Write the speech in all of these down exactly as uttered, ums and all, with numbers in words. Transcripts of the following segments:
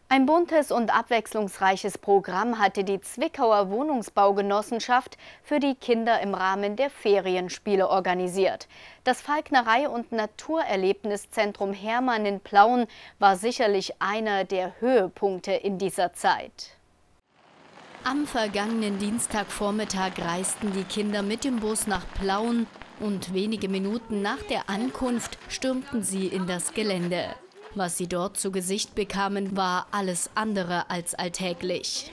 Ein buntes und abwechslungsreiches Programm hatte die Zwickauer Wohnungsbaugenossenschaft für die Kinder im Rahmen der Ferienspiele organisiert. Das Falknerei- und Naturerlebniszentrum Hermann in Plauen war sicherlich einer der Höhepunkte in dieser Zeit. Am vergangenen Dienstagvormittag reisten die Kinder mit dem Bus nach Plauen und wenige Minuten nach der Ankunft stürmten sie in das Gelände. Was sie dort zu Gesicht bekamen, war alles andere als alltäglich.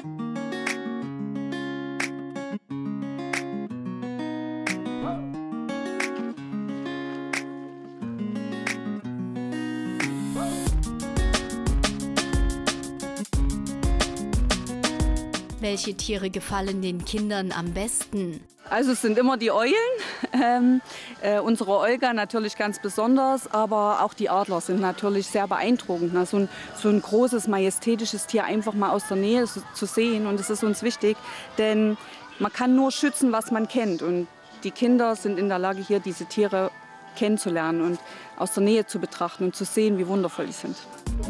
Welche Tiere gefallen den Kindern am besten? Also es sind immer die Eulen, ähm, äh, unsere Olga natürlich ganz besonders, aber auch die Adler sind natürlich sehr beeindruckend. Ne? So, ein, so ein großes, majestätisches Tier einfach mal aus der Nähe so, zu sehen, und das ist uns wichtig, denn man kann nur schützen, was man kennt, und die Kinder sind in der Lage, hier diese Tiere kennenzulernen und aus der Nähe zu betrachten und zu sehen, wie wundervoll die sind.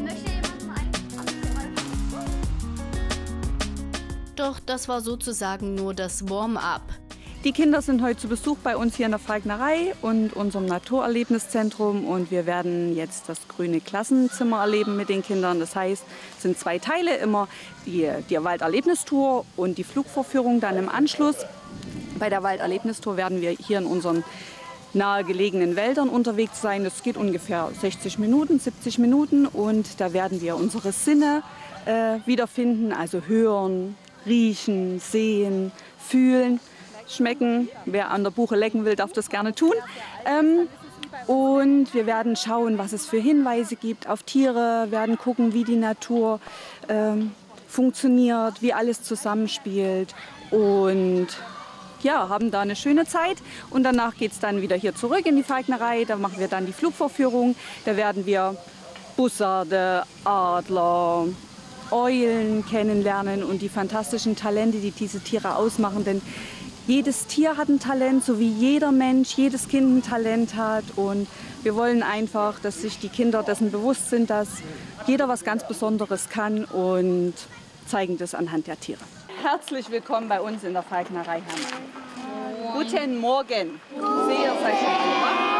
Doch das war sozusagen nur das Warm-up. Die Kinder sind heute zu Besuch bei uns hier in der Falknerei und unserem Naturerlebniszentrum, und wir werden jetzt das grüne Klassenzimmer erleben mit den Kindern. Das heißt, es sind zwei Teile, immer die, die Walderlebnistour und die Flugvorführung dann im Anschluss. Bei der Walderlebnistour werden wir hier in unseren nahegelegenen Wäldern unterwegs sein. Das geht ungefähr sechzig Minuten, siebzig Minuten, und da werden wir unsere Sinne äh, wiederfinden, also hören, riechen, sehen, fühlen, schmecken. Wer an der Buche lecken will, darf das gerne tun. Ähm, und wir werden schauen, was es für Hinweise gibt auf Tiere, werden gucken, wie die Natur ähm, funktioniert, wie alles zusammenspielt, und ja, haben da eine schöne Zeit. Und danach geht es dann wieder hier zurück in die Falknerei. Da machen wir dann die Flugvorführung. Da werden wir Bussarde, Adler, Eulen kennenlernen und die fantastischen Talente, die diese Tiere ausmachen. Denn jedes Tier hat ein Talent, so wie jeder Mensch, jedes Kind ein Talent hat. Und wir wollen einfach, dass sich die Kinder dessen bewusst sind, dass jeder was ganz Besonderes kann, und zeigen das anhand der Tiere. Herzlich willkommen bei uns in der Falknerei Hermann. Guten Morgen. Sehr, seid schon alle wach.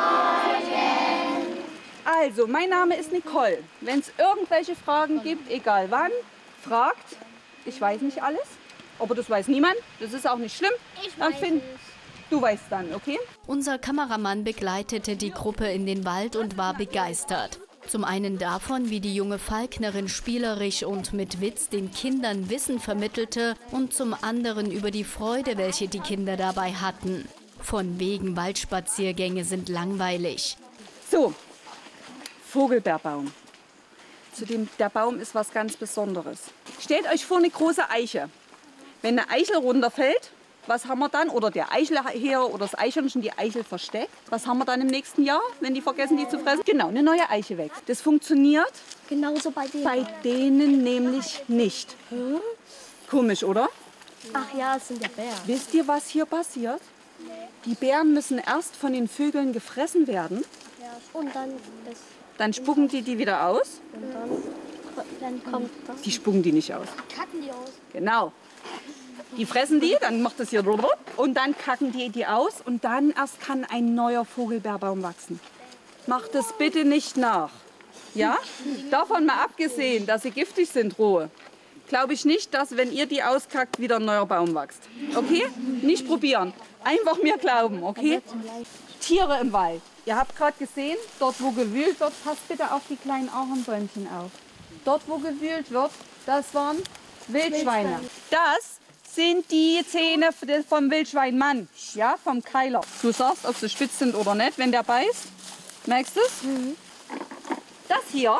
Also, mein Name ist Nicole. Wenn es irgendwelche Fragen gibt, egal wann, fragt. Ich weiß nicht alles, aber das weiß niemand. Das ist auch nicht schlimm. Ich weiß es. Du weißt dann, okay? Unser Kameramann begleitete die Gruppe in den Wald und war begeistert. Zum einen davon, wie die junge Falknerin spielerisch und mit Witz den Kindern Wissen vermittelte, und zum anderen über die Freude, welche die Kinder dabei hatten. Von wegen Waldspaziergänge sind langweilig. So, Vogelbeerbaum. Zudem, der Baum ist was ganz Besonderes. Stellt euch vor eine große Eiche. Wenn eine Eichel runterfällt, was haben wir dann? Oder der Eichelheer oder das Eichhörnchen die Eichel versteckt. Was haben wir dann im nächsten Jahr, wenn die vergessen, die zu fressen? Genau, eine neue Eiche wächst. Das funktioniert genauso bei denen. Bei denen nämlich nicht. Hm? Komisch, oder? Ach ja, es sind ja Bären. Wisst ihr, was hier passiert? Die Bären müssen erst von den Vögeln gefressen werden. Ja. Und dann das. Dann spucken die die wieder aus. Und dann, dann kommt das. Die spucken die nicht aus. Kacken die aus. Genau. Die fressen die, dann macht das hier und dann kacken die die aus, und dann erst kann ein neuer Vogelbeerbaum wachsen. Macht es bitte nicht nach. Ja? Davon mal abgesehen, dass sie giftig sind, rohe, glaube ich nicht, dass, wenn ihr die auskackt, wieder ein neuer Baum wächst. Okay? Nicht probieren. Einfach mir glauben, okay? Tiere im Wald. Ihr habt gerade gesehen, dort wo gewühlt wird, passt bitte auf die kleinen Ahornbäumchen auf. Dort wo gewühlt wird, das waren Wildschweine. Das sind die Zähne vom Wildschweinmann, ja, vom Keiler. Du sagst, ob sie spitz sind oder nicht, wenn der beißt. Merkst du es? Mhm. Das hier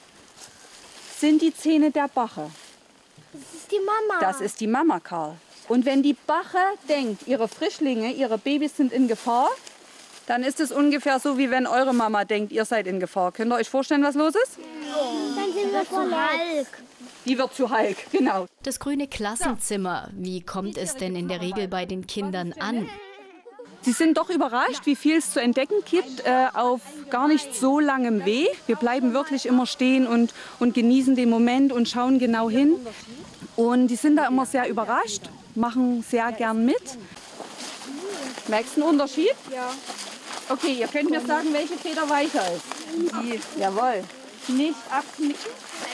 sind die Zähne der Bache. Das ist die Mama. Das ist die Mama, Karl. Und wenn die Bache denkt, ihre Frischlinge, ihre Babys sind in Gefahr, dann ist es ungefähr so, wie wenn eure Mama denkt, ihr seid in Gefahr. Könnt ihr euch vorstellen, was los ist? Ja. Dann sind wir zu Hulk. Die wird zu Hulk, genau. Das grüne Klassenzimmer. Wie kommt es denn in der Regel bei den Kindern an? Sie sind doch überrascht, wie viel es zu entdecken gibt, äh, auf gar nicht so langem Weg. Wir bleiben wirklich immer stehen und, und genießen den Moment und schauen genau hin. Und die sind da immer sehr überrascht, machen sehr gern mit. Merkst du einen Unterschied? Ja. Okay, ihr könnt mir sagen, welche Feder weicher ist. Die. Jawohl. Nicht abknicken.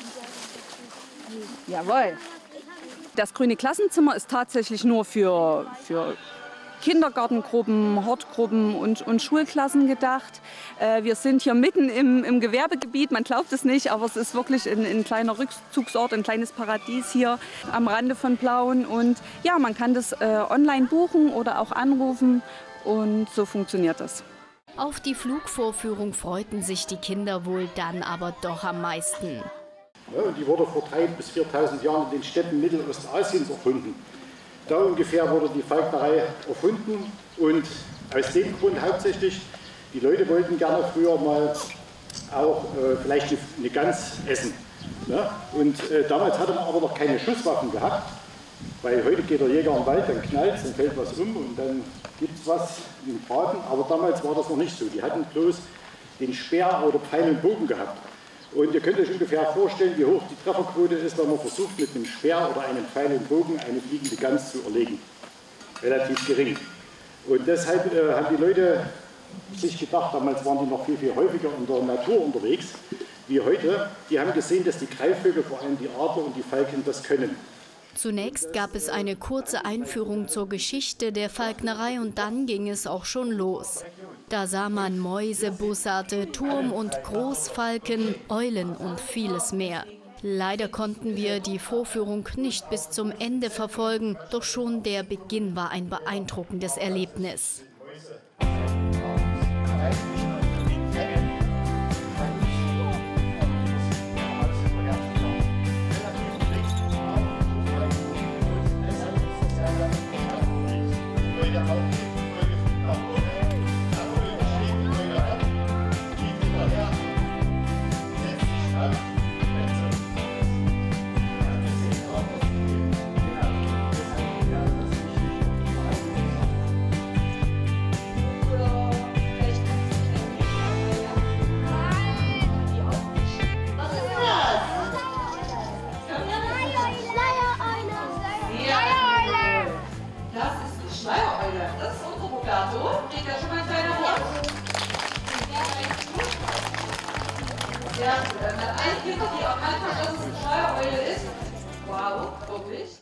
Jawohl. Das grüne Klassenzimmer ist tatsächlich nur für, für Kindergartengruppen, Hortgruppen und, und Schulklassen gedacht. Äh, wir sind hier mitten im, im Gewerbegebiet, man glaubt es nicht, aber es ist wirklich ein, ein kleiner Rückzugsort, ein kleines Paradies hier am Rande von Plauen. Und ja, man kann das äh, online buchen oder auch anrufen und so funktioniert das. Auf die Flugvorführung freuten sich die Kinder wohl dann aber doch am meisten. Ja, und die wurde vor dreitausend bis viertausend Jahren in den Städten Mittelostasiens erfunden. Da ungefähr wurde die Falknerei erfunden und aus dem Grund hauptsächlich, die Leute wollten gerne früher mal auch äh, vielleicht eine, eine Gans essen. Ne? Und äh, damals hatte man aber noch keine Schusswaffen gehabt, weil heute geht der Jäger im Wald, dann knallt es, dann fällt was um und dann gibt es was im Braten. Aber damals war das noch nicht so. Die hatten bloß den Speer oder Pfeil und Bogen gehabt. Und ihr könnt euch ungefähr vorstellen, wie hoch die Trefferquote ist, wenn man versucht, mit einem Speer oder einem Pfeil und Bogen eine fliegende Gans zu erlegen. Relativ gering. Und deshalb äh, haben die Leute sich gedacht, damals waren die noch viel, viel häufiger in der Natur unterwegs, wie heute. Die haben gesehen, dass die Greifvögel, vor allem die Adler und die Falken, das können. Zunächst gab es eine kurze Einführung zur Geschichte der Falknerei und dann ging es auch schon los. Da sah man Mäuse, Bussarde, Turm- und Großfalken, Eulen und vieles mehr. Leider konnten wir die Vorführung nicht bis zum Ende verfolgen, doch schon der Beginn war ein beeindruckendes Erlebnis. Schleiereule, das ist unsere Roberto. Steht da schon mal ein kleiner Hund? Ja, dann hat ein Kind, die erkannt hat, dass es eine Schleiereule ist. Wow, wirklich.